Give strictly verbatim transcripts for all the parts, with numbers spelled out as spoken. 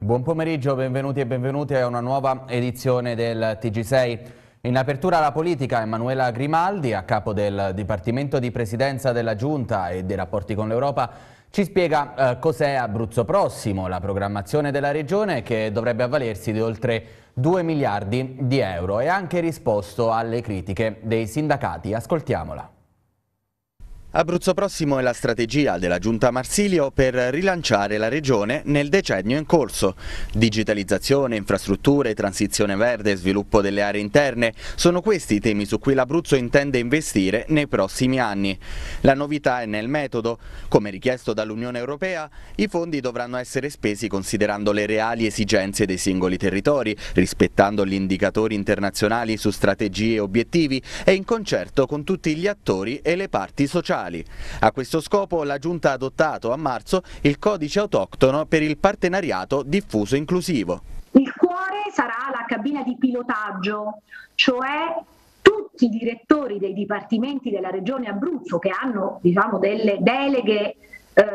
Buon pomeriggio, benvenuti e benvenute a una nuova edizione del T G sei. In apertura alla politica, Emanuela Grimaldi, a capo del Dipartimento di Presidenza della Giunta e dei rapporti con l'Europa, ci spiega eh, cos'è Abruzzo Prossimo, la programmazione della regione che dovrebbe avvalersi di oltre due miliardi di euro e ha anche risposto alle critiche dei sindacati. Ascoltiamola. Abruzzo Prossimo è la strategia della Giunta Marsilio per rilanciare la regione nel decennio in corso. Digitalizzazione, infrastrutture, transizione verde, sviluppo delle aree interne sono questi i temi su cui l'Abruzzo intende investire nei prossimi anni. La novità è nel metodo. Come richiesto dall'Unione Europea, i fondi dovranno essere spesi considerando le reali esigenze dei singoli territori, rispettando gli indicatori internazionali su strategie e obiettivi e in concerto con tutti gli attori e le parti sociali. A questo scopo la Giunta ha adottato a marzo il codice autoctono per il partenariato diffuso inclusivo. Il cuore sarà la cabina di pilotaggio, cioè tutti i direttori dei dipartimenti della Regione Abruzzo che hanno, diciamo, delle deleghe eh,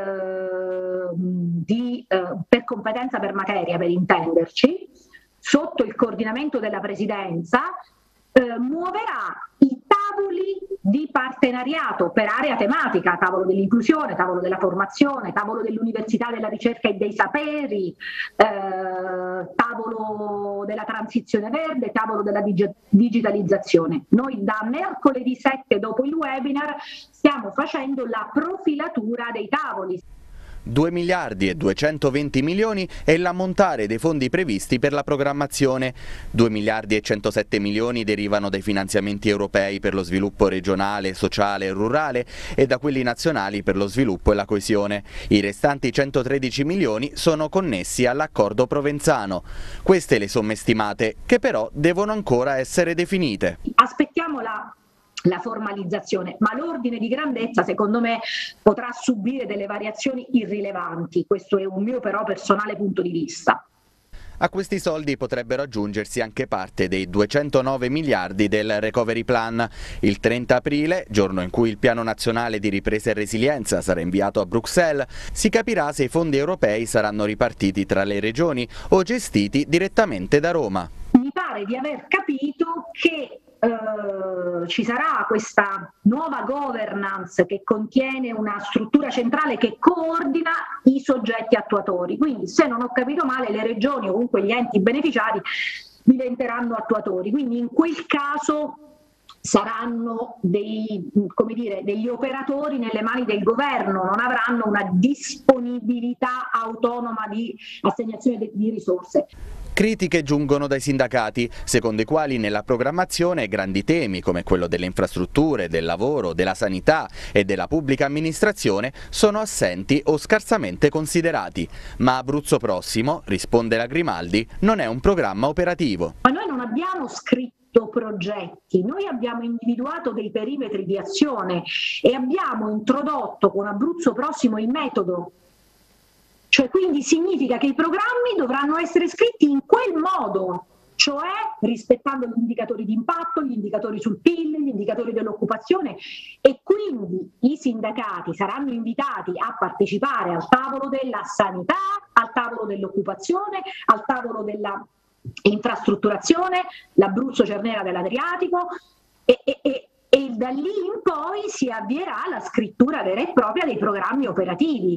di, eh, per competenza per materia, per intenderci, sotto il coordinamento della Presidenza, eh, muoverà i tavoli di partenariato per area tematica, tavolo dell'inclusione, tavolo della formazione, tavolo dell'università, della ricerca e dei saperi, eh, tavolo della transizione verde, tavolo della dig- digitalizzazione. Noi da mercoledì sette, dopo il webinar, stiamo facendo la profilatura dei tavoli. due miliardi e duecentoventi milioni è l'ammontare dei fondi previsti per la programmazione. due miliardi e centosette milioni derivano dai finanziamenti europei per lo sviluppo regionale, sociale e rurale e da quelli nazionali per lo sviluppo e la coesione. I restanti centotredici milioni sono connessi all'accordo provenzano. Queste le somme stimate, che però devono ancora essere definite. Aspettiamo la la formalizzazione, ma l'ordine di grandezza secondo me potrà subire delle variazioni irrilevanti, questo è un mio però personale punto di vista. A questi soldi potrebbero aggiungersi anche parte dei duecentonove miliardi del Recovery Plan. Il trenta aprile, giorno in cui il Piano Nazionale di Ripresa e Resilienza sarà inviato a Bruxelles, si capirà se i fondi europei saranno ripartiti tra le regioni o gestiti direttamente da Roma. Mi pare di aver capito che Uh, ci sarà questa nuova governance che contiene una struttura centrale che coordina i soggetti attuatori, quindi se non ho capito male le regioni o comunque gli enti beneficiari diventeranno attuatori, quindi in quel caso saranno dei, come dire, degli operatori nelle mani del governo, non avranno una disponibilità autonoma di assegnazione di risorse. Critiche giungono dai sindacati, secondo i quali nella programmazione grandi temi come quello delle infrastrutture, del lavoro, della sanità e della pubblica amministrazione sono assenti o scarsamente considerati. Ma Abruzzo Prossimo, risponde la Grimaldi, non è un programma operativo. Ma noi non abbiamo scritto progetti, noi abbiamo individuato dei perimetri di azione e abbiamo introdotto con Abruzzo Prossimo il metodo. Cioè, quindi significa che i programmi dovranno essere scritti in quel modo, cioè rispettando gli indicatori di impatto, gli indicatori sul P I L, gli indicatori dell'occupazione, e quindi i sindacati saranno invitati a partecipare al tavolo della sanità, al tavolo dell'occupazione, al tavolo della infrastrutturazione, l'Abruzzo Cernera dell'Adriatico e, e, e, e da lì in poi si avvierà la scrittura vera e propria dei programmi operativi.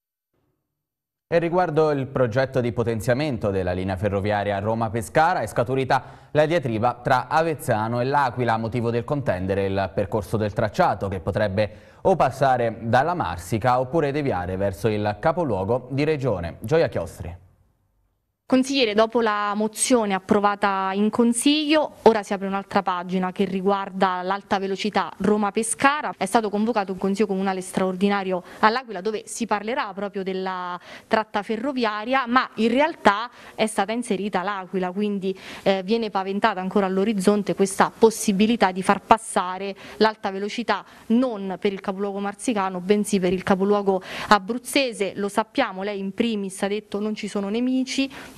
E riguardo il progetto di potenziamento della linea ferroviaria Roma-Pescara è scaturita la diatriba tra Avezzano e L'Aquila a motivo del contendere il percorso del tracciato che potrebbe o passare dalla Marsica oppure deviare verso il capoluogo di regione. Gioia Chiostri. Consigliere, dopo la mozione approvata in Consiglio, ora si apre un'altra pagina che riguarda l'alta velocità Roma-Pescara. È stato convocato un Consiglio Comunale straordinario all'Aquila dove si parlerà proprio della tratta ferroviaria, ma in realtà è stata inserita l'Aquila, quindi eh, viene paventata ancora all'orizzonte questa possibilità di far passare l'alta velocità non per il capoluogo marsicano, bensì per il capoluogo abruzzese. Lo sappiamo, lei in primis ha detto non ci sono nemici,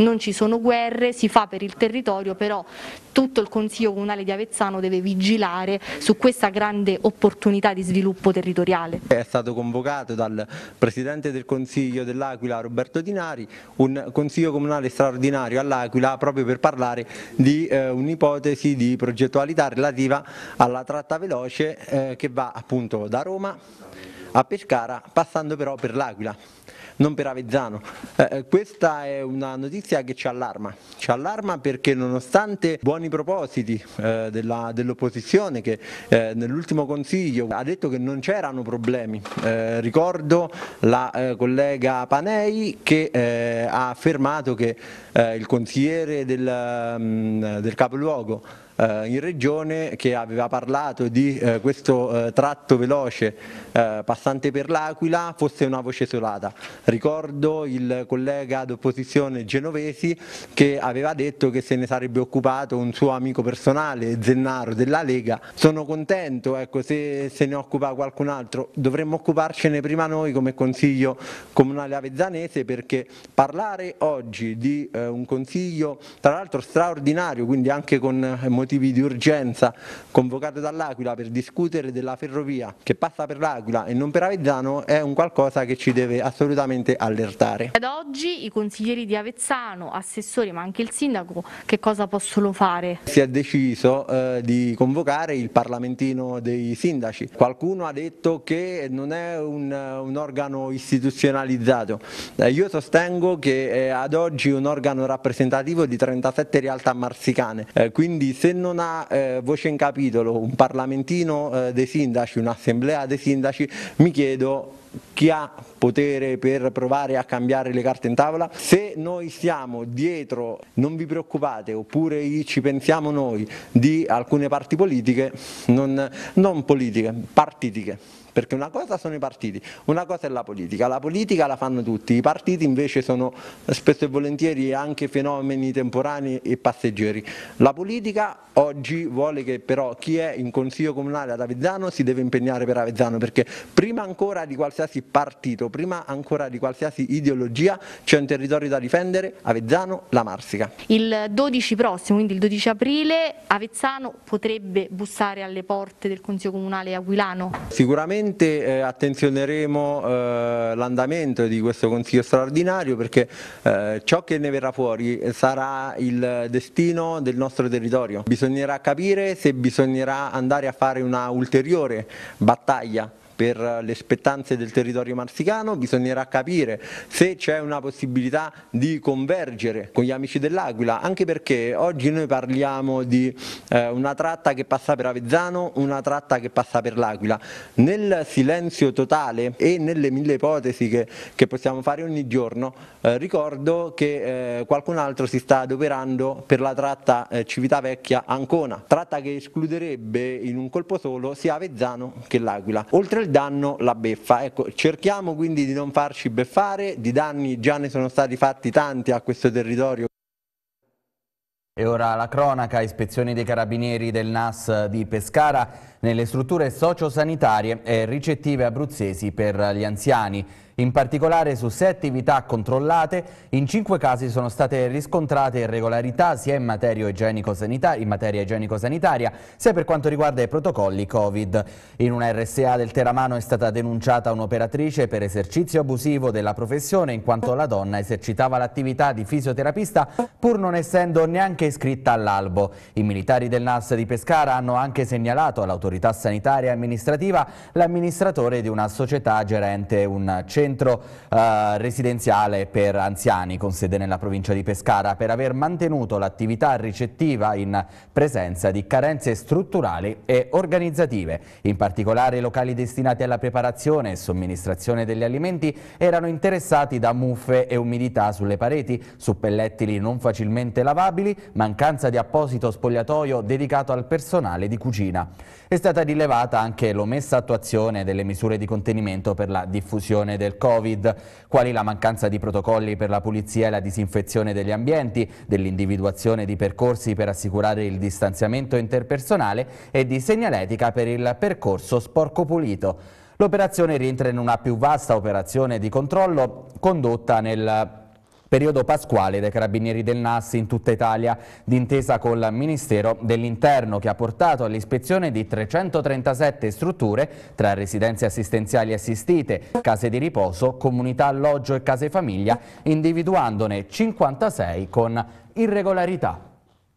non ci sono guerre, si fa per il territorio, però tutto il Consiglio Comunale di Avezzano deve vigilare su questa grande opportunità di sviluppo territoriale. È stato convocato dal Presidente del Consiglio dell'Aquila Roberto Tinari un Consiglio Comunale straordinario all'Aquila proprio per parlare di eh, un'ipotesi di progettualità relativa alla tratta veloce eh, che va appunto da Roma a Pescara, passando però per l'Aquila, non per Avezzano. Eh, questa è una notizia che ci allarma, ci allarma perché nonostante buoni propositi eh, dell'opposizione che eh, nell'ultimo Consiglio ha detto che non c'erano problemi, eh, ricordo la eh, collega Panei che eh, ha affermato che eh, il consigliere del, um, del capoluogo in regione che aveva parlato di eh, questo eh, tratto veloce eh, passante per l'Aquila fosse una voce isolata. Ricordo il collega d'opposizione Genovesi che aveva detto che se ne sarebbe occupato un suo amico personale, Zennaro della Lega. Sono contento, ecco, se se ne occupa qualcun altro, dovremmo occuparcene prima noi come Consiglio Comunale Avezzanese, perché parlare oggi di eh, un consiglio tra l'altro straordinario, quindi anche con motivi di urgenza, convocato dall'Aquila per discutere della ferrovia che passa per l'Aquila e non per Avezzano, è un qualcosa che ci deve assolutamente allertare. Ad oggi i consiglieri di Avezzano, assessori ma anche il sindaco, che cosa possono fare? Si è deciso eh, di convocare il parlamentino dei sindaci. Qualcuno ha detto che non è un, un organo istituzionalizzato. Eh, io sostengo che è ad oggi un organo rappresentativo di trentasette realtà marsicane, eh, quindi se non ha eh, voce in capitolo un parlamentino eh, dei sindaci, un'assemblea dei sindaci, mi chiedo chi ha potere per provare a cambiare le carte in tavola. Se noi stiamo dietro, non vi preoccupate, oppure ci pensiamo noi, di alcune parti politiche, non, non politiche, partitiche. Perché una cosa sono i partiti, una cosa è la politica, la politica la fanno tutti, i partiti invece sono spesso e volentieri anche fenomeni temporanei e passeggeri. La politica oggi vuole che però chi è in Consiglio Comunale ad Avezzano si deve impegnare per Avezzano, perché prima ancora di qualsiasi partito, prima ancora di qualsiasi ideologia c'è un territorio da difendere, Avezzano, la Marsica. Il dodici prossimo, quindi il dodici aprile, Avezzano potrebbe bussare alle porte del Consiglio Comunale aquilano? Sicuramente Eh, attenzioneremo eh, l'andamento di questo Consiglio straordinario, perché eh, ciò che ne verrà fuori sarà il destino del nostro territorio. Bisognerà capire se bisognerà andare a fare una ulteriore battaglia per le spettanze del territorio marsicano, bisognerà capire se c'è una possibilità di convergere con gli amici dell'Aquila, anche perché oggi noi parliamo di eh, una tratta che passa per Avezzano, una tratta che passa per l'Aquila. Nel silenzio totale e nelle mille ipotesi che, che possiamo fare ogni giorno, eh, ricordo che eh, qualcun altro si sta adoperando per la tratta eh, Civitavecchia-Ancona, tratta che escluderebbe in un colpo solo sia Avezzano che l'Aquila. Oltre il danno, la beffa. Ecco, cerchiamo quindi di non farci beffare, di danni già ne sono stati fatti tanti a questo territorio. E ora la cronaca: ispezioni dei carabinieri del N A S di Pescara nelle strutture sociosanitarie e ricettive abruzzesi per gli anziani. In particolare, su sei attività controllate, in cinque casi sono state riscontrate irregolarità sia in materia igienico-sanitaria, in materia igienico-sanitaria, sia per quanto riguarda i protocolli Covid. In una R S A del Teramano è stata denunciata un'operatrice per esercizio abusivo della professione, in quanto la donna esercitava l'attività di fisioterapista pur non essendo neanche iscritta all'albo. I militari del N A S di Pescara hanno anche segnalato all'autorità sanitaria e amministrativa l'amministratore di una società gerente un centro centro eh, residenziale per anziani con sede nella provincia di Pescara per aver mantenuto l'attività ricettiva in presenza di carenze strutturali e organizzative. In particolare, i locali destinati alla preparazione e somministrazione degli alimenti erano interessati da muffe e umidità sulle pareti, suppellettili non facilmente lavabili, mancanza di apposito spogliatoio dedicato al personale di cucina. È stata rilevata anche l'omessa attuazione delle misure di contenimento per la diffusione del Covid, quali la mancanza di protocolli per la pulizia e la disinfezione degli ambienti, dell'individuazione di percorsi per assicurare il distanziamento interpersonale e di segnaletica per il percorso sporco pulito. L'operazione rientra in una più vasta operazione di controllo condotta nel Periodo pasquale dei Carabinieri del N A S in tutta Italia, d'intesa col Ministero dell'Interno, che ha portato all'ispezione di trecentotrentasette strutture tra residenze assistenziali assistite, case di riposo, comunità alloggio e case famiglia, individuandone cinquantasei con irregolarità.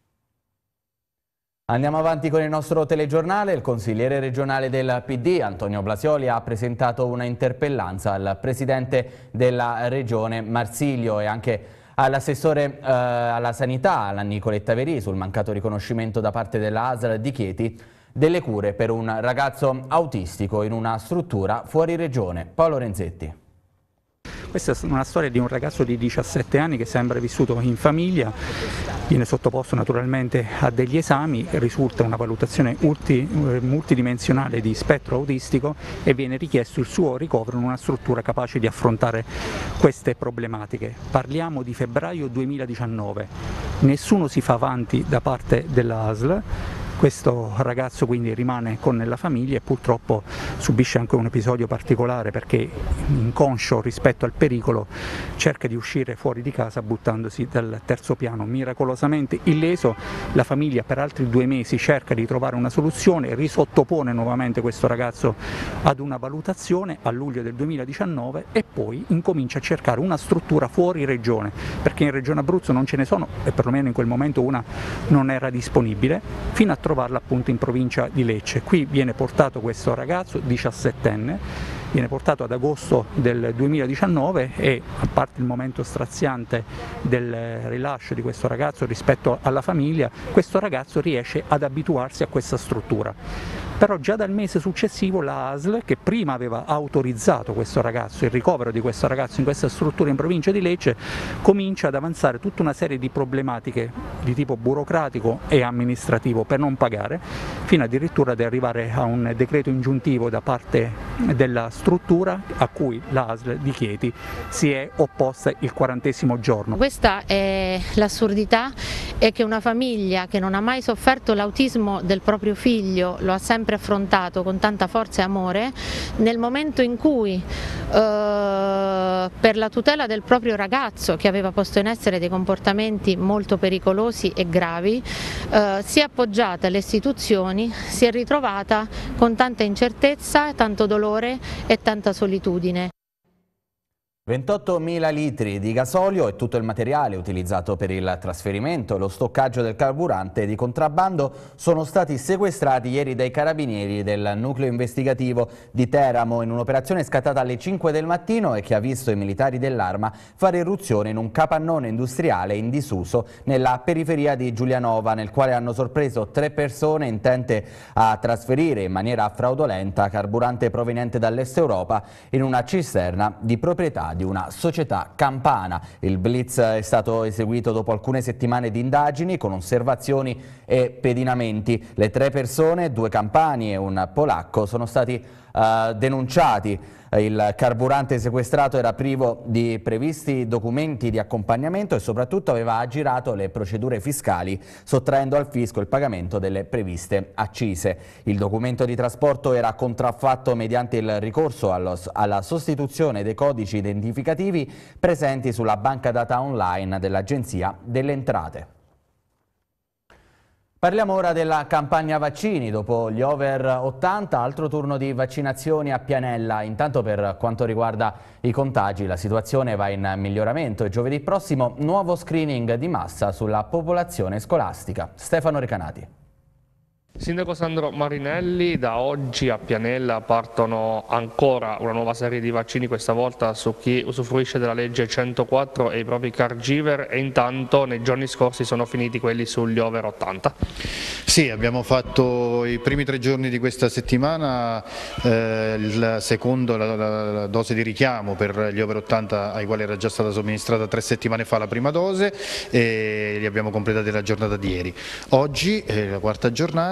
Andiamo avanti con il nostro telegiornale. Il consigliere regionale del P D, Antonio Blasioli, ha presentato una interpellanza al presidente della regione Marsilio e anche all'assessore eh, alla sanità, alla Nicoletta Verì, sul mancato riconoscimento da parte della A S L di Chieti delle cure per un ragazzo autistico in una struttura fuori regione. Paolo Renzetti. Questa è una storia di un ragazzo di diciassette anni che sembra vissuto in famiglia, viene sottoposto naturalmente a degli esami, risulta una valutazione multi, multidimensionale di spettro autistico e viene richiesto il suo ricovero in una struttura capace di affrontare queste problematiche. Parliamo di febbraio duemiladiciannove, nessuno si fa avanti da parte della A S L. Questo ragazzo quindi rimane con la famiglia e purtroppo subisce anche un episodio particolare perché, inconscio rispetto al pericolo, cerca di uscire fuori di casa buttandosi dal terzo piano. Miracolosamente illeso, la famiglia per altri due mesi cerca di trovare una soluzione, risottopone nuovamente questo ragazzo ad una valutazione a luglio del duemiladiciannove e poi incomincia a cercare una struttura fuori regione, perché in regione Abruzzo non ce ne sono e perlomeno in quel momento una non era disponibile, fino a trovarla appunto in provincia di Lecce. Qui viene portato questo ragazzo diciassettenne, viene portato ad agosto del duemiladiciannove e, a parte il momento straziante del rilascio di questo ragazzo rispetto alla famiglia, questo ragazzo riesce ad abituarsi a questa struttura. Però già dal mese successivo la A S L, che prima aveva autorizzato questo ragazzo, il ricovero di questo ragazzo in questa struttura in provincia di Lecce, comincia ad avanzare tutta una serie di problematiche di tipo burocratico e amministrativo per non pagare, fino addirittura ad arrivare a un decreto ingiuntivo da parte della struttura a cui la A S L di Chieti si è opposta il quarantesimo giorno. Questa è l'assurdità, è che una famiglia che non ha mai sofferto l'autismo del proprio figlio, lo ha sempre affrontato con tanta forza e amore, nel momento in cui eh, per la tutela del proprio ragazzo, che aveva posto in essere dei comportamenti molto pericolosi e gravi, eh, si è appoggiata alle istituzioni, si è ritrovata con tanta incertezza, tanto dolore e tanta solitudine. ventottomila litri di gasolio e tutto il materiale utilizzato per il trasferimento e lo stoccaggio del carburante di contrabbando sono stati sequestrati ieri dai carabinieri del nucleo investigativo di Teramo in un'operazione scattata alle cinque del mattino e che ha visto i militari dell'Arma fare irruzione in un capannone industriale in disuso nella periferia di Giulianova, nel quale hanno sorpreso tre persone intente a trasferire in maniera fraudolenta carburante proveniente dall'Est Europa in una cisterna di proprietà di una società campana. Il blitz è stato eseguito dopo alcune settimane di indagini con osservazioni e pedinamenti. Le tre persone, due campani e un polacco, sono stati uh, denunciati. Il carburante sequestrato era privo di previsti documenti di accompagnamento e soprattutto aveva aggirato le procedure fiscali, sottraendo al fisco il pagamento delle previste accise. Il documento di trasporto era contraffatto mediante il ricorso allo, alla sostituzione dei codici identificativi presenti sulla banca data online dell'Agenzia delle Entrate. Parliamo ora della campagna vaccini. Dopo gli over ottanta, altro turno di vaccinazioni a Pianella. Intanto, per quanto riguarda i contagi, la situazione va in miglioramento e giovedì prossimo nuovo screening di massa sulla popolazione scolastica. Stefano Recanati. Sindaco Sandro Marinelli, da oggi a Pianella partono ancora una nuova serie di vaccini, questa volta su chi usufruisce della legge centoquattro e i propri caregiver, e intanto nei giorni scorsi sono finiti quelli sugli over ottanta. Sì, abbiamo fatto i primi tre giorni di questa settimana eh, il secondo, la, la, la dose di richiamo per gli over ottanta ai quali era già stata somministrata tre settimane fa la prima dose, e li abbiamo completati la giornata di ieri. Oggi, eh, la quarta giornata,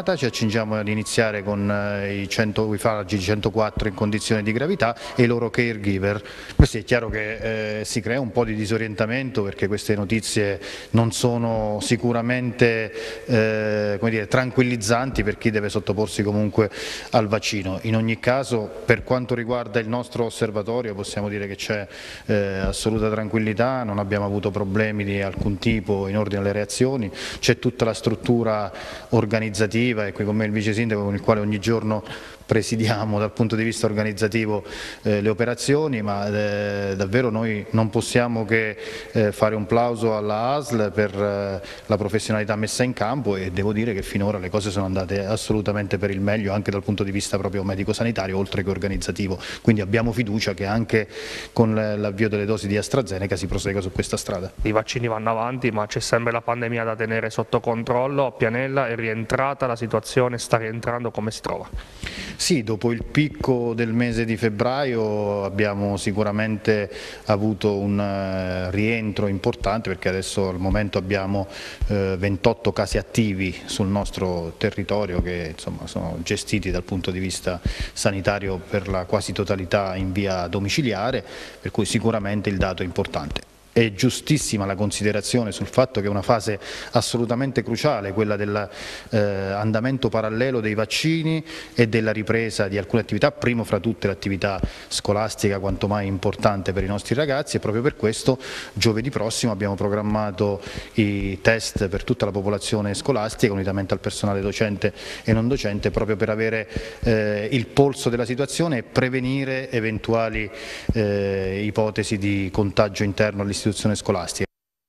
giornata, ci accingiamo ad iniziare con eh, i cento wifagi centoquattro in condizione di gravità e i loro caregiver. Questo è chiaro che eh, si crea un po' di disorientamento, perché queste notizie non sono sicuramente eh, come dire, tranquillizzanti per chi deve sottoporsi comunque al vaccino. In ogni caso, per quanto riguarda il nostro osservatorio, possiamo dire che c'è eh, assoluta tranquillità, non abbiamo avuto problemi di alcun tipo in ordine alle reazioni, c'è tutta la struttura organizzativa, e qui con me il vice sindaco con il quale ogni giorno presidiamo dal punto di vista organizzativo eh, le operazioni, ma eh, davvero noi non possiamo che eh, fare un plauso alla A S L per eh, la professionalità messa in campo, e devo dire che finora le cose sono andate assolutamente per il meglio anche dal punto di vista proprio medico-sanitario oltre che organizzativo, quindi abbiamo fiducia che anche con l'avvio delle dosi di AstraZeneca si prosegua su questa strada. I vaccini vanno avanti, ma c'è sempre la pandemia da tenere sotto controllo. A Pianella è rientrata la situazione, sta rientrando, come si trova? Sì, dopo il picco del mese di febbraio abbiamo sicuramente avuto un uh, rientro importante, perché adesso al momento abbiamo uh, ventotto casi attivi sul nostro territorio che insomma sono gestiti dal punto di vista sanitario per la quasi totalità in via domiciliare, per cui sicuramente il dato è importante. È giustissima la considerazione sul fatto che è una fase assolutamente cruciale, quella dell'andamento eh, parallelo dei vaccini e della ripresa di alcune attività, primo fra tutte l'attività scolastica quanto mai importante per i nostri ragazzi, e proprio per questo giovedì prossimo abbiamo programmato i test per tutta la popolazione scolastica unitamente al personale docente e non docente, proprio per avere eh, il polso della situazione e prevenire eventuali eh, ipotesi di contagio interno all'istituzione scolastica.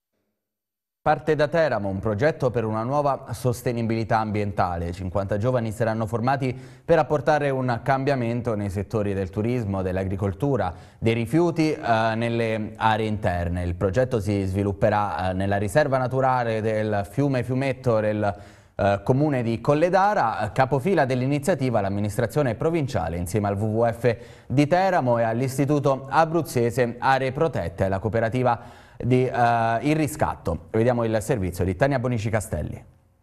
Parte da Teramo un progetto per una nuova sostenibilità ambientale. cinquanta giovani saranno formati per apportare un cambiamento nei settori del turismo, dell'agricoltura, dei rifiuti eh, nelle aree interne. Il progetto si svilupperà eh, nella riserva naturale del fiume Fiumetto del eh, comune di Colledara. Capofila dell'iniziativa l'amministrazione provinciale insieme al W W F di Teramo e all'Istituto Abruzzese Aree Protette e la cooperativa di uh, Il Riscatto. Vediamo il servizio di Tania Bonici Castelli.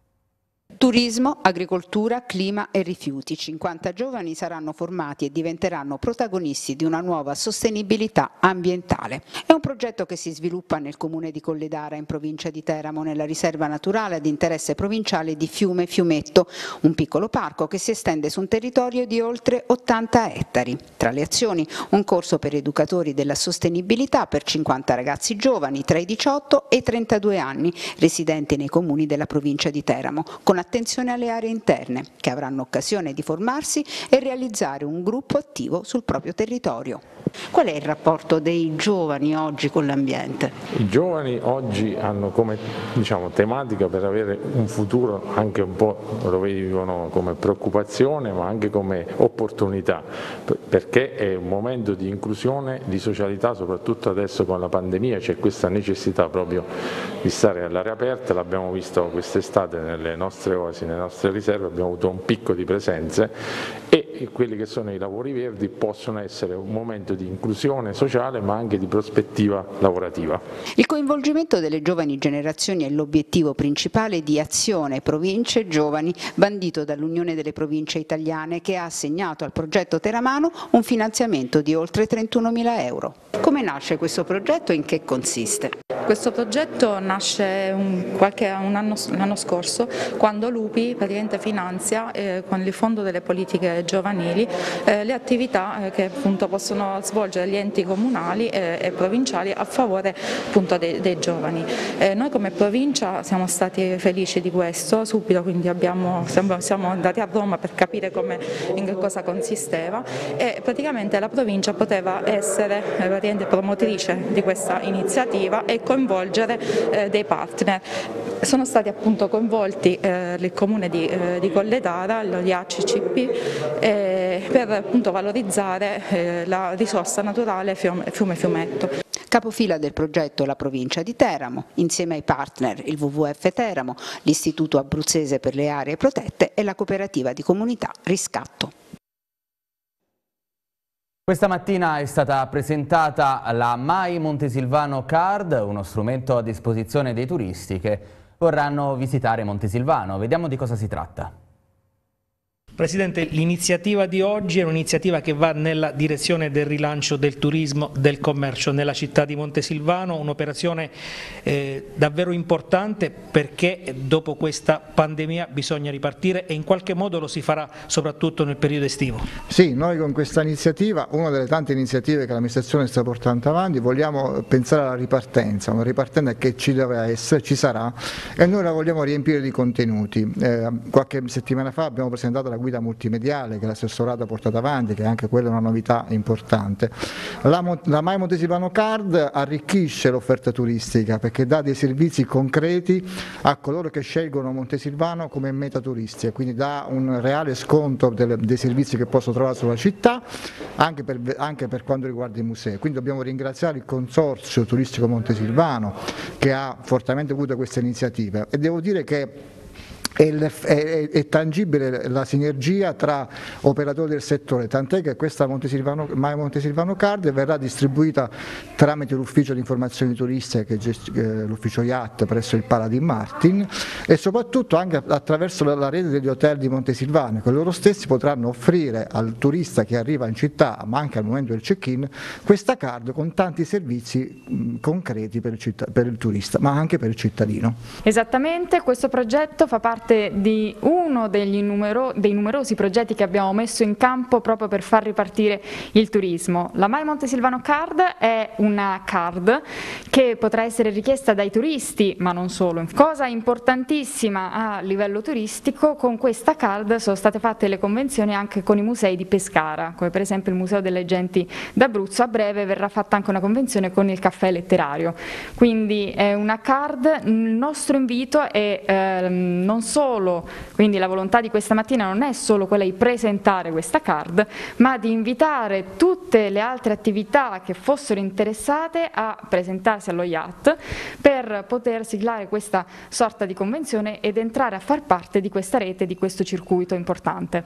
Turismo, agricoltura, clima e rifiuti. cinquanta giovani saranno formati e diventeranno protagonisti di una nuova sostenibilità ambientale. È un progetto che si sviluppa nel comune di Colledara, in provincia di Teramo, nella riserva naturale ad interesse provinciale di Fiume Fiumetto, un piccolo parco che si estende su un territorio di oltre ottanta ettari. Tra le azioni, un corso per educatori della sostenibilità per cinquanta ragazzi giovani tra i diciotto e i trentadue anni, residenti nei comuni della provincia di Teramo, con attenzione alle aree interne, che avranno occasione di formarsi e realizzare un gruppo attivo sul proprio territorio. Qual è il rapporto dei giovani oggi con l'ambiente? I giovani oggi hanno come diciamo, tematica per avere un futuro anche un po' lo vivono come preoccupazione ma anche come opportunità, perché è un momento di inclusione, di socialità, soprattutto adesso con la pandemia c'è questa necessità proprio di stare all'aria aperta. L'abbiamo visto quest'estate nelle nostre oasi, nelle nostre riserve, abbiamo avuto un picco di presenze e quelli che sono i lavori verdi possono essere un momento di inclusione sociale ma anche di prospettiva lavorativa. Il coinvolgimento delle giovani generazioni è l'obiettivo principale di Azione Province Giovani, bandito dall'Unione delle Province Italiane, che ha assegnato al progetto teramano un finanziamento di oltre trentunomila euro. Come nasce questo progetto e in che consiste? Questo progetto nasce un, qualche, un anno, l'anno scorso, quando l'U P I praticamente finanzia eh, con il Fondo delle Politiche Giovanili eh, le attività eh, che appunto possono svolgere gli enti comunali eh, e provinciali a favore appunto dei, dei giovani. Eh, noi come provincia siamo stati felici di questo, subito quindi abbiamo, siamo, siamo andati a Roma per capire come, in che cosa consisteva, e praticamente la provincia poteva essere eh, praticamente promotrice di questa iniziativa e coinvolgere eh, dei partner. Sono stati appunto coinvolti eh, il comune di, eh, di Colledara, gli A C C P, eh, per appunto valorizzare eh, la risorsa naturale fiume, fiume Fiumetto. Capofila del progetto la provincia di Teramo, insieme ai partner il W W F Teramo, l'Istituto Abruzzese per le Aree Protette e la cooperativa di comunità Riscatto. Questa mattina è stata presentata la My Montesilvano Card, uno strumento a disposizione dei turisti che vorranno visitare Montesilvano. Vediamo di cosa si tratta. Presidente, l'iniziativa di oggi è un'iniziativa che va nella direzione del rilancio del turismo, del commercio nella città di Montesilvano, un'operazione eh, davvero importante perché dopo questa pandemia bisogna ripartire e in qualche modo lo si farà soprattutto nel periodo estivo. Sì, noi con questa iniziativa, una delle tante iniziative che l'amministrazione sta portando avanti, vogliamo pensare alla ripartenza, una ripartenza che ci deve essere, ci sarà e noi la vogliamo riempire di contenuti. Eh, qualche settimana fa abbiamo presentato la guida multimediale che l'assessorato ha portato avanti, che anche quella è una novità importante. La, la My Montesilvano Card arricchisce l'offerta turistica perché dà dei servizi concreti a coloro che scelgono Montesilvano come meta turistica, quindi dà un reale sconto delle, dei servizi che possono trovare sulla città, anche per, anche per quanto riguarda i musei. Quindi dobbiamo ringraziare il Consorzio Turistico Montesilvano che ha fortemente avuto questa iniziativa e devo dire che È, è, è tangibile la sinergia tra operatori del settore, tant'è che questa Montesilvano, My Montesilvano Card verrà distribuita tramite l'ufficio di informazioni turistiche, che è l'ufficio I A T presso il Paladin Martin, e soprattutto anche attraverso la, la rete degli hotel di Montesilvano, che loro stessi potranno offrire al turista che arriva in città, ma anche al momento del check-in, questa card con tanti servizi mh, concreti per il, città, per il turista, ma anche per il cittadino. Esattamente, questo progetto fa parte di uno degli numero, dei numerosi progetti che abbiamo messo in campo proprio per far ripartire il turismo. La My Montesilvano Card è una card che potrà essere richiesta dai turisti, ma non solo. Cosa importantissima a livello turistico, con questa card sono state fatte le convenzioni anche con i musei di Pescara, come per esempio il Museo delle Genti d'Abruzzo. A breve verrà fatta anche una convenzione con il Caffè Letterario. Quindi è una card, il nostro invito è ehm, non solo Solo, quindi la volontà di questa mattina non è solo quella di presentare questa card, ma di invitare tutte le altre attività che fossero interessate a presentarsi allo I A T per poter siglare questa sorta di convenzione ed entrare a far parte di questa rete, di questo circuito importante.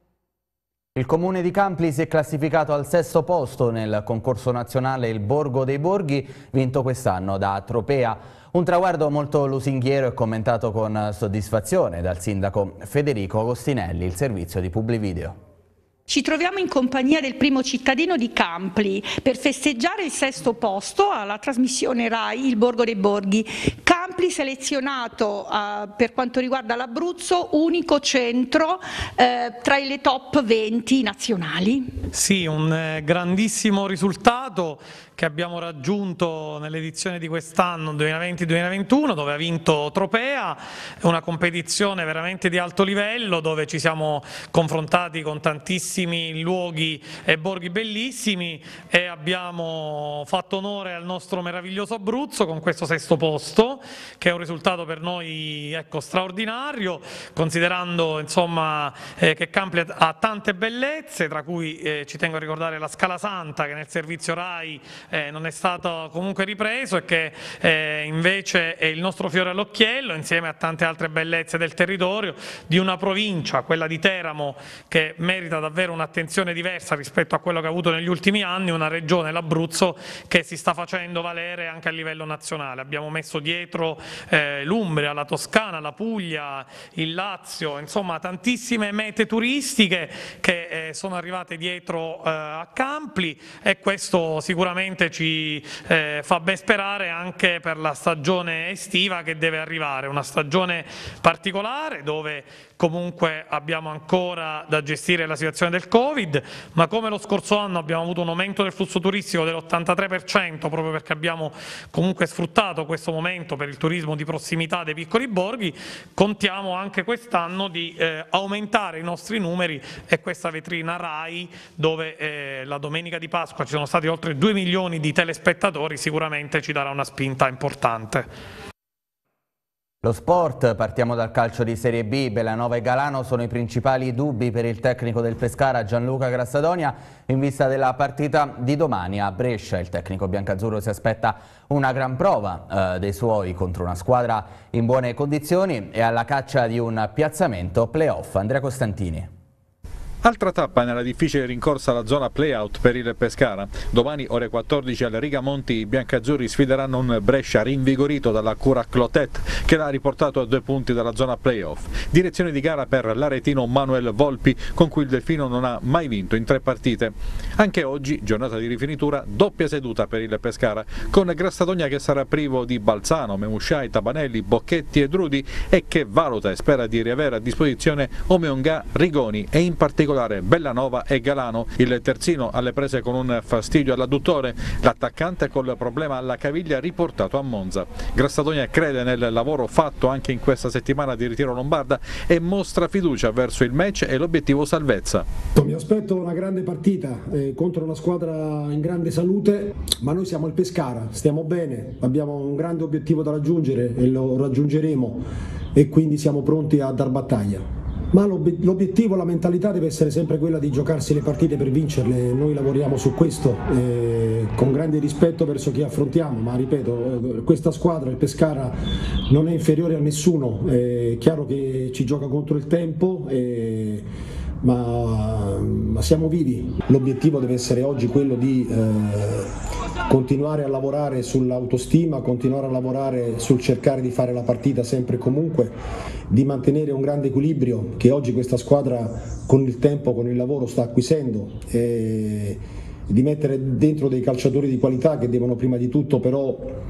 Il comune di Campli si è classificato al sesto posto nel concorso nazionale Il Borgo dei Borghi, vinto quest'anno da Tropea. Un traguardo molto lusinghiero e commentato con soddisfazione dal sindaco Federico Agostinelli, il servizio di Publivideo. Ci troviamo in compagnia del primo cittadino di Campli per festeggiare il sesto posto alla trasmissione RAI Il Borgo dei Borghi. Campli selezionato uh, per quanto riguarda l'Abruzzo, unico centro uh, tra le top venti nazionali. Sì, un eh, grandissimo risultato che abbiamo raggiunto nell'edizione di quest'anno duemilaventi duemilaventuno, dove ha vinto Tropea, una competizione veramente di alto livello dove ci siamo confrontati con tantissimi luoghi e borghi bellissimi e abbiamo fatto onore al nostro meraviglioso Abruzzo con questo sesto posto, che è un risultato per noi, ecco, straordinario, considerando insomma eh, che Campli ha tante bellezze, tra cui eh, ci tengo a ricordare la Scala Santa, che nel servizio RAI Eh, non è stato comunque ripreso e che eh, invece è il nostro fiore all'occhiello, insieme a tante altre bellezze del territorio, di una provincia, quella di Teramo, che merita davvero un'attenzione diversa rispetto a quello che ha avuto negli ultimi anni, una regione, l'Abruzzo, che si sta facendo valere anche a livello nazionale. Abbiamo messo dietro eh, l'Umbria, la Toscana, la Puglia, il Lazio, insomma tantissime mete turistiche che eh, sono arrivate dietro eh, a Campli, e questo sicuramente ci eh, fa ben sperare anche per la stagione estiva che deve arrivare, una stagione particolare dove comunque abbiamo ancora da gestire la situazione del Covid, ma come lo scorso anno abbiamo avuto un aumento del flusso turistico dell'ottantatré per cento proprio perché abbiamo comunque sfruttato questo momento per il turismo di prossimità dei piccoli borghi, contiamo anche quest'anno di eh, aumentare i nostri numeri, e questa vetrina RAI, dove eh, la domenica di Pasqua ci sono stati oltre due milioni di telespettatori, sicuramente ci darà una spinta importante. Lo sport, partiamo dal calcio di Serie B. Bellanova e Galano sono i principali dubbi per il tecnico del Pescara Gianluca Grassadonia in vista della partita di domani a Brescia. Il tecnico biancazzurro si aspetta una gran prova eh, dei suoi contro una squadra in buone condizioni e alla caccia di un piazzamento play-off. Andrea Costantini. Altra tappa nella difficile rincorsa alla zona play-out per il Pescara. Domani ore quattordici al Rigamonti i biancazzurri sfideranno un Brescia rinvigorito dalla cura Clotet che l'ha riportato a due punti dalla zona play-off. Direzione di gara per l'aretino Manuel Volpi con cui il Delfino non ha mai vinto in tre partite. Anche oggi, giornata di rifinitura, doppia seduta per il Pescara con Grassadogna che sarà privo di Balzano, Memusciai, Tabanelli, Bocchetti e Drudi e che valuta e spera di riavere a disposizione Omeonga, Rigoni e in particolare Bellanova e Galano. Il terzino alle prese con un fastidio all'adduttore, l'attaccante col problema alla caviglia riportato a Monza. Grassadogna crede nel lavoro fatto anche in questa settimana di ritiro lombarda e mostra fiducia verso il match e l'obiettivo salvezza. Mi aspetto una grande partita eh, contro una squadra in grande salute, ma noi siamo il Pescara, stiamo bene, abbiamo un grande obiettivo da raggiungere e lo raggiungeremo e quindi siamo pronti a dar battaglia. Ma l'obiettivo, la mentalità deve essere sempre quella di giocarsi le partite per vincerle, noi lavoriamo su questo eh, con grande rispetto verso chi affrontiamo, ma ripeto, questa squadra, il Pescara, non è inferiore a nessuno, è chiaro che ci gioca contro il tempo, eh, ma, ma siamo vivi. L'obiettivo deve essere oggi quello di eh, continuare a lavorare sull'autostima, continuare a lavorare sul cercare di fare la partita sempre e comunque, di mantenere un grande equilibrio che oggi questa squadra con il tempo, con il lavoro sta acquisendo, e di mettere dentro dei calciatori di qualità che devono prima di tutto però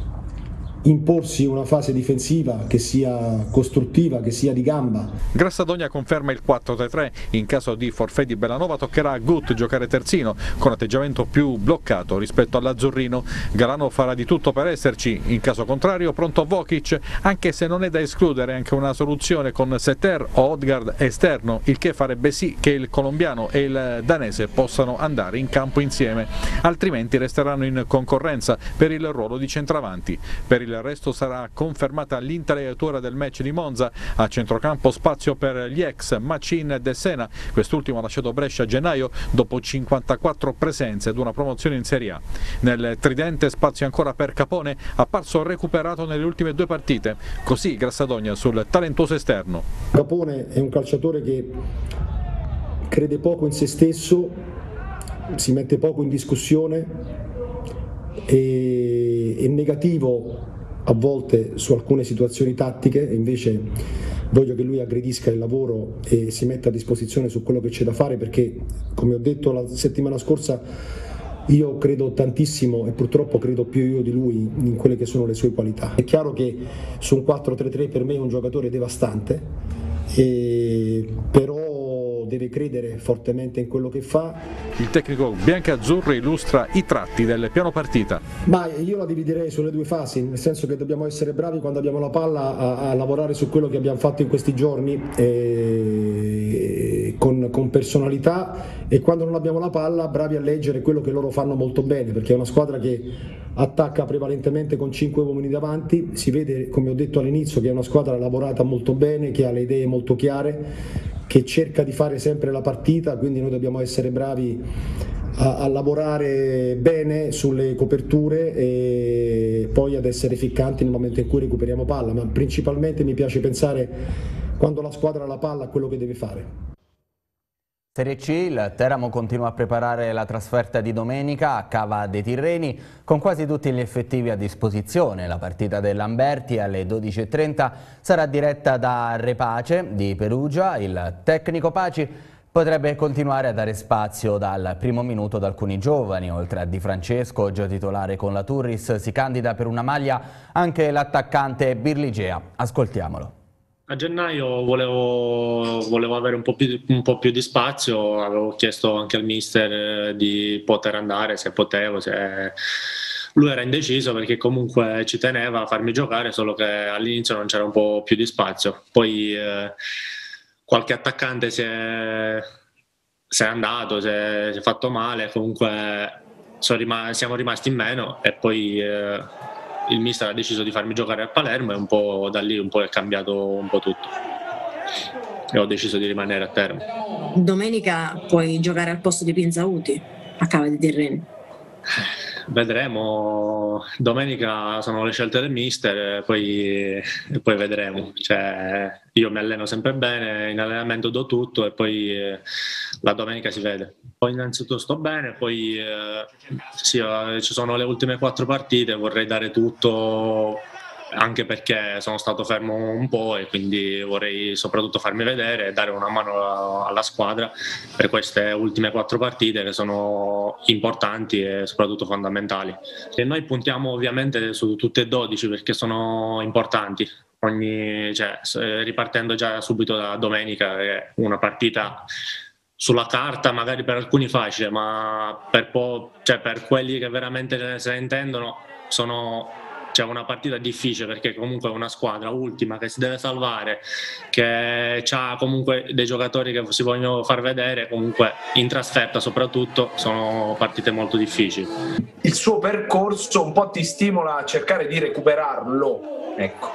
imporsi una fase difensiva che sia costruttiva, che sia di gamba. Grassadogna conferma il quattro tre tre, in caso di forfait di Bellanova toccherà a Gut giocare terzino con atteggiamento più bloccato rispetto all'azzurrino. Galano farà di tutto per esserci, in caso contrario pronto Vokic, anche se non è da escludere anche una soluzione con Setter o Odgaard esterno, il che farebbe sì che il colombiano e il danese possano andare in campo insieme, altrimenti resteranno in concorrenza per il ruolo di centravanti. Per il Il resto sarà confermata l'intelaiatura del match di Monza, a centrocampo spazio per gli ex Macin e De Sena, quest'ultimo ha lasciato Brescia a gennaio dopo cinquantaquattro presenze ed una promozione in Serie A. Nel tridente spazio ancora per Capone, apparso recuperato nelle ultime due partite, così Grassadogna sul talentuoso esterno. Capone è un calciatore che crede poco in se stesso, si mette poco in discussione, e è negativo a volte su alcune situazioni tattiche, invece voglio che lui aggredisca il lavoro e si metta a disposizione su quello che c'è da fare, perché come ho detto la settimana scorsa io credo tantissimo e purtroppo credo più io di lui in quelle che sono le sue qualità. È chiaro che su un quattro tre tre per me è un giocatore devastante, e però deve credere fortemente in quello che fa. Il tecnico biancazzurro illustra i tratti del piano partita. Ma io la dividerei sulle due fasi, nel senso che dobbiamo essere bravi quando abbiamo la palla a, a lavorare su quello che abbiamo fatto in questi giorni e, con, con personalità, e quando non abbiamo la palla bravi a leggere quello che loro fanno molto bene, perché è una squadra che attacca prevalentemente con cinque uomini davanti, si vede, come ho detto all'inizio, che è una squadra lavorata molto bene, che ha le idee molto chiare, che cerca di fare sempre la partita, quindi noi dobbiamo essere bravi a, a lavorare bene sulle coperture e poi ad essere ficcanti nel momento in cui recuperiamo palla, ma principalmente mi piace pensare quando la squadra ha la palla a quello che deve fare. Serie C, il Teramo continua a preparare la trasferta di domenica a Cava dei Tirreni con quasi tutti gli effettivi a disposizione. La partita del Lamberti alle dodici e trenta sarà diretta da Repace di Perugia. Il tecnico Paci potrebbe continuare a dare spazio dal primo minuto ad alcuni giovani. Oltre a Di Francesco, già titolare con la Turris, si candida per una maglia anche l'attaccante Birligea. Ascoltiamolo. A gennaio volevo, volevo avere un po' più, un po' più di spazio, avevo chiesto anche al mister di poter andare se potevo, se... lui era indeciso perché comunque ci teneva a farmi giocare, solo che all'inizio non c'era un po' più di spazio. Poi eh, qualche attaccante si è, si è andato, si è, si è fatto male, comunque sono rim- siamo rimasti in meno e poi... Eh, il mister ha deciso di farmi giocare a Palermo e un po' da lì un po' è cambiato un po' tutto e ho deciso di rimanere a Teramo. Domenica puoi giocare al posto di Pinzauti a Cava dei Tirreni. vedremo, domenica sono le scelte del mister, poi, poi vedremo. Cioè, io mi alleno sempre bene, in allenamento do tutto e poi eh, la domenica si vede. Poi innanzitutto sto bene, poi eh, sì, ci sono le ultime quattro partite, vorrei dare tutto, anche perché sono stato fermo un po' e quindi vorrei soprattutto farmi vedere e dare una mano alla squadra per queste ultime quattro partite che sono importanti e soprattutto fondamentali. E noi puntiamo ovviamente su tutte e dodici perché sono importanti. Ogni, cioè, ripartendo già subito da domenica, è una partita sulla carta magari per alcuni facile, ma per, po', cioè per quelli che veramente se ne intendono sono... C'è una partita difficile perché comunque è una squadra ultima che si deve salvare, che ha comunque dei giocatori che si vogliono far vedere, comunque in trasferta soprattutto sono partite molto difficili. Il suo percorso un po' ti stimola a cercare di recuperarlo, ecco.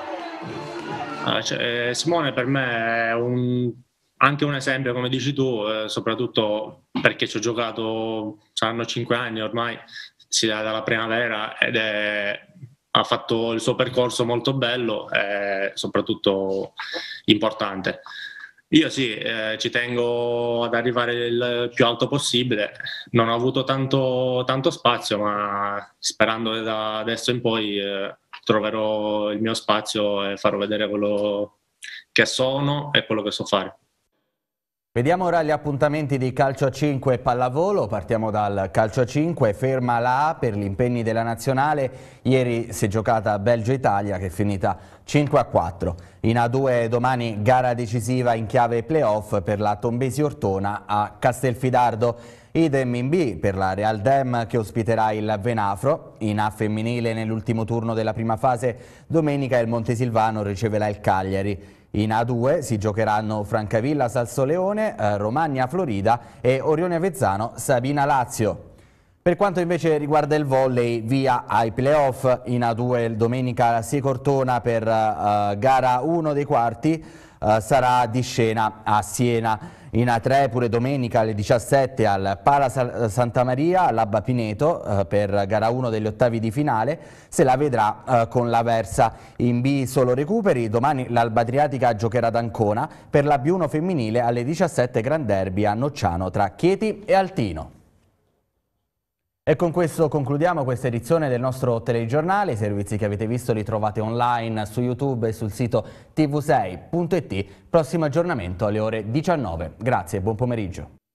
Ah, cioè, Simone per me è un, anche un esempio, come dici tu, eh, soprattutto perché ci ho giocato, saranno cinque anni ormai, sia dalla primavera ed è... ha fatto il suo percorso molto bello e soprattutto importante. Io sì, eh, ci tengo ad arrivare il più alto possibile, non ho avuto tanto, tanto spazio, ma sperando che da adesso in poi eh, troverò il mio spazio e farò vedere quello che sono e quello che so fare. Vediamo ora gli appuntamenti di calcio a cinque e pallavolo. Partiamo dal calcio a cinque, ferma la A per gli impegni della nazionale. Ieri si è giocata Belgio-Italia che è finita cinque a quattro. In A due domani gara decisiva in chiave playoff per la Tombesi Ortona a Castelfidardo. Idem in B per la Real Dem che ospiterà il Venafro. In A femminile nell'ultimo turno della prima fase domenica il Montesilvano riceverà il Cagliari. In A due si giocheranno Francavilla Salsoleone, eh, Romagna Florida e Orione Avezzano Sabina Lazio. Per quanto invece riguarda il volley, via ai playoff. In A due domenica Sicortona per eh, gara uno dei quarti eh, sarà di scena a Siena. In A tre pure domenica alle diciassette al Pala Santa Maria all'Abba Pineto eh, per gara uno degli ottavi di finale, se la vedrà eh, con l'Aversa. In B solo recuperi, domani l'Alba Adriatica giocherà ad Ancona per la B uno femminile alle diciassette Gran Derby a Nocciano tra Chieti e Altino. E con questo concludiamo questa edizione del nostro telegiornale. I servizi che avete visto li trovate online su YouTube e sul sito T V sei punto it. Prossimo aggiornamento alle ore diciannove. Grazie e buon pomeriggio.